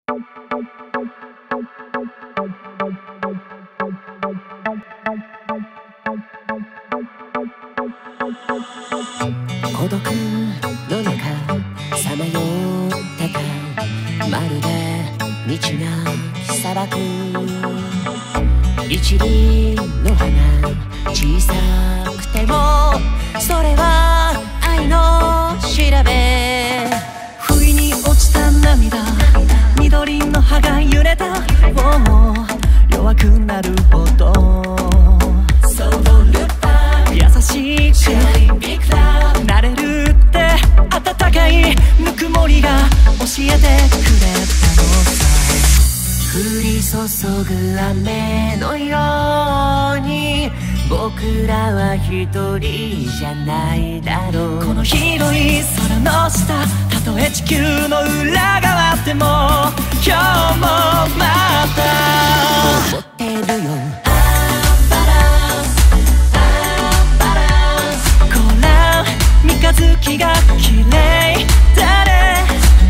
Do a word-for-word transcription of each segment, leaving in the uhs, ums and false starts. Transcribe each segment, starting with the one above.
孤独の中さまよってたまるで道なき砂漠一輪の花小さくてもそれは愛の調べ不意に落ちた涙緑の葉が揺れたもう弱くなるほど優しくなれるって温かいぬくもりが教えてくれたのさ降り注ぐ雨のように僕らは一人じゃないだろうこの広い空の下たとえ地球の裏側でも今日もまた思ってるよ三日月が綺麗だね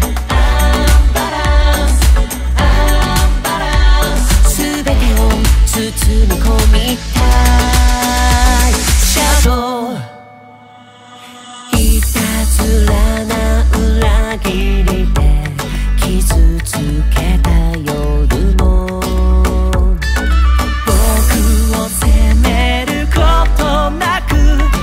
全てを包み込みたいシャドウいたずらな裏切りで傷つけた夜も僕を責めることなく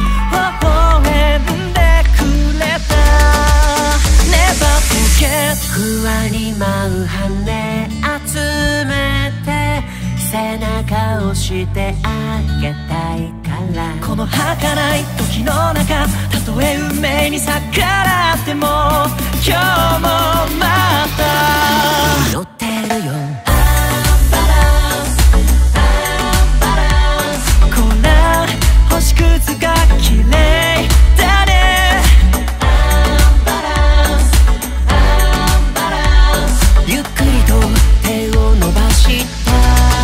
不安に舞う羽集めて背中を押してあげたいからこの儚い時の中たとえ運命に逆らっても今日もまた祈ってるよこら星屑が綺麗だねゆっくりと手を伸ばした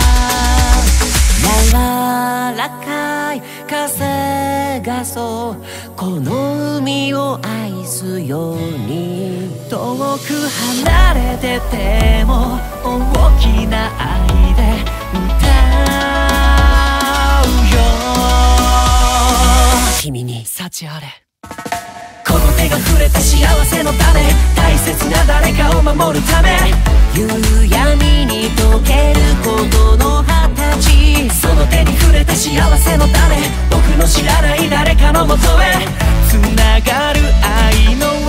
柔らかい風がそうこの海を愛すように遠く離れてても大きな愛で歌うよ君に幸あれこの手が触れた幸せの種大切な誰かを守るため夕闇に溶けることの二十歳その手に触れた幸せの種僕の知らない誰かのもとへつながる愛の